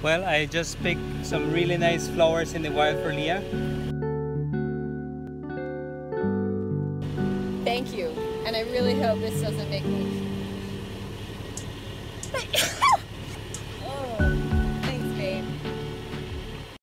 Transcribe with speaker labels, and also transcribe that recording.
Speaker 1: Well, I just picked some really nice flowers in the wild for Leah.
Speaker 2: Thank you, and I really hope this doesn't make me...